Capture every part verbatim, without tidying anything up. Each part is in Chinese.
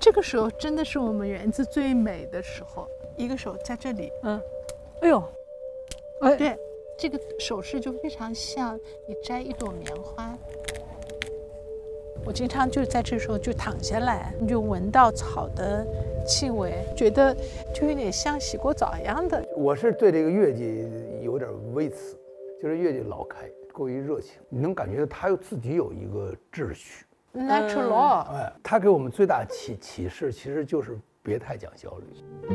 这个时候真的是我们园子最美的时候。一个手在这里， 嗯，哎呦， 哎，对，这个手势就非常像你摘一朵棉花。我经常就在这时候就躺下来，你就闻到草的气味，觉得就有点像洗过澡一样的。 我是对这个月季有点微词，就是月季老开，过于热情，你能感觉到它有自己有一个秩序。 Natural law， 嗯、哎，它给我们最大启启示其实就是别太讲效率。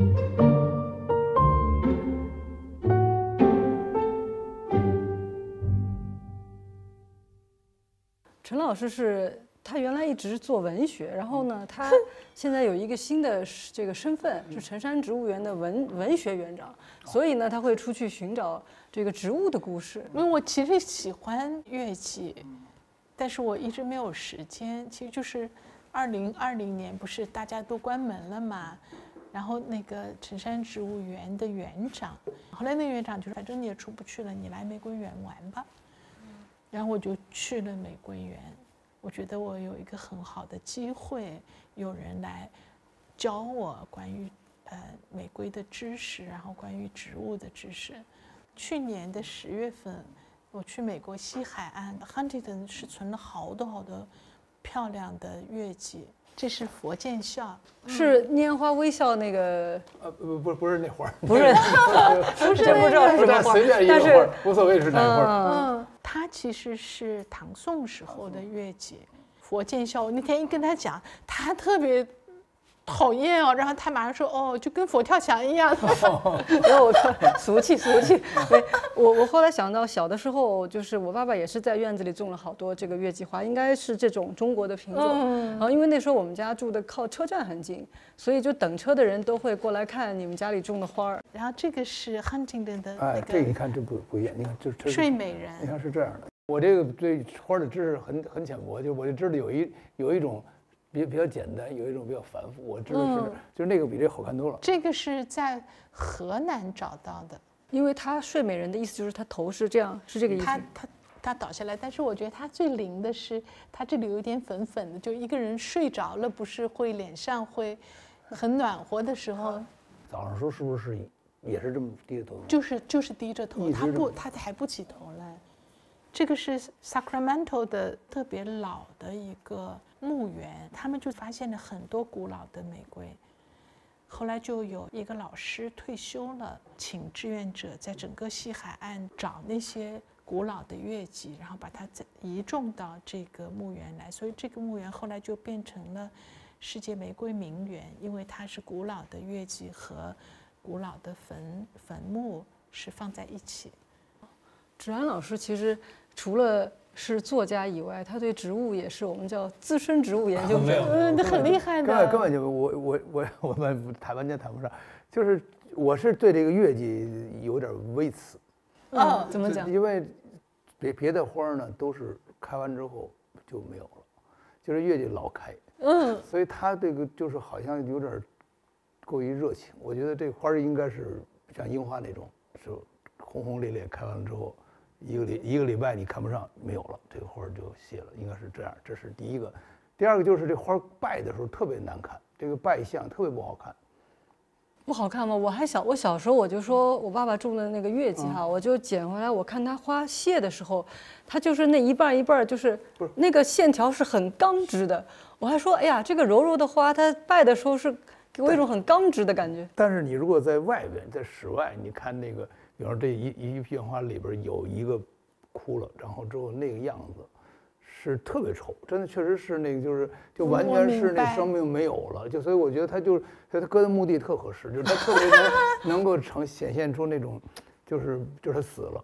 陈老师是他原来一直是做文学，然后呢，他现在有一个新的这个身份，是辰山植物园的文文学园长，所以呢，他会出去寻找这个植物的故事。 因为我其实喜欢乐器，但是我一直没有时间。其实就是二零二零年不是大家都关门了嘛，然后那个辰山植物园的园长，后来那个园长就说，反正你也出不去了，你来玫瑰园玩吧。然后我就去了玫瑰园，我觉得我有一个很好的机会，有人来教我关于呃玫瑰的知识，然后关于植物的知识。去年的十月份，我去美国西海岸 Huntington 是存了好多好多漂亮的月季。这是佛见笑， 是拈花微笑那个？ 呃，不不不是那花， 不是，不是不知道是那花， 随便一个花，无所谓是哪花。 嗯，它其实是唐宋时候的月季。佛见笑，我那天一跟他讲，他特别讨厌哦，然后他马上说哦，就跟佛跳墙一样。 然后我说俗气俗气。对，我我后来想到小的时候，就是我爸爸也是在院子里种了好多这个月季花，应该是这种中国的品种。嗯、然后因为那时候我们家住的靠车站很近，所以就等车的人都会过来看你们家里种的花儿。 然后这个是 Huntington 的那个， 哎，这个你看这不不一样，你看这这睡美人， 你看是这样的。我这个对花的知识很很浅薄，就我就知道有一有一种。比比较简单，有一种比较繁复。我知道是，嗯、就是那个比这好看多了。 这个是在河南找到的， 因为它睡美人的意思就是它头是这样，是这个意思。 它它它倒下来，但是我觉得它最灵的是，它这里有一点粉粉的，就一个人睡着了，不是会脸上会很暖和的时候。 早上时候是不是也是这么低着头？ 就是就是低着头，他不他抬不起头来。这个是 Sacramento 的特别老的一个墓园，他们就发现了很多古老的玫瑰。后来就有一个老师退休了，请志愿者在整个西海岸找那些古老的月季，然后把它移种到这个墓园来。所以这个墓园后来就变成了世界玫瑰名园，因为它是古老的月季和古老的坟坟墓是放在一起。 芷安老师其实除了是作家以外，他对植物也是我们叫资深植物研究者， 嗯，很厉害的。 根本根本就我我我我们谈完全谈不上，就是我是对这个月季有点微词。 嗯，怎么讲？ 因为别别的花呢都是开完之后就没有了，就是月季老开，嗯，所以它这个就是好像有点过于热情。我觉得这花应该是像樱花那种，是轰轰烈烈开完了之后。一个礼一个礼拜你看不上，没有了，这个花就谢了，应该是这样。这是第一个。第二个就是这花败的时候特别难看，这个败相特别不好看。 不好看吗？我还小，我小时候我就说我爸爸种的那个月季哈，嗯、我就捡回来，我看它花谢的时候，它就是那一半一半，就是那个线条是很刚直的。我还说，哎呀，这个柔柔的花，它败的时候是给我一种很刚直的感觉。 但是你如果在外边，在室外，你看那个。比方说这一一片花里边有一个枯了，然后之后那个样子是特别丑，真的确实是那个就是就完全是那生命没有了，就所以我觉得它就是它搁的目的特合适，就是它特别能能够呈显现出那种就是就是它死了。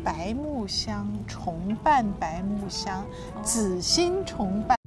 白木香、重瓣白木香、紫心重瓣